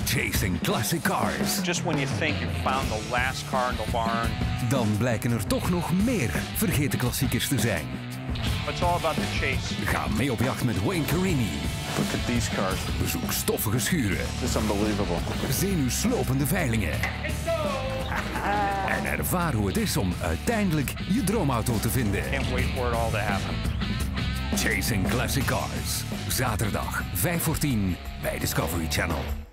Chasing Classic Cars. Just when you think you found the last car in the barn. Dan blijken er toch nog meer vergeten klassiekers te zijn. It's all about the chase. Ga mee op jacht met Wayne Carini. Look at these cars. Bezoek stoffige schuren. It's unbelievable. Zenuwslopende veilingen. En ervaar hoe het is om uiteindelijk je droomauto te vinden. Can't wait for it all to happen. Chasing Classic Cars. Zaterdag 5 voor 10 bij Discovery Channel.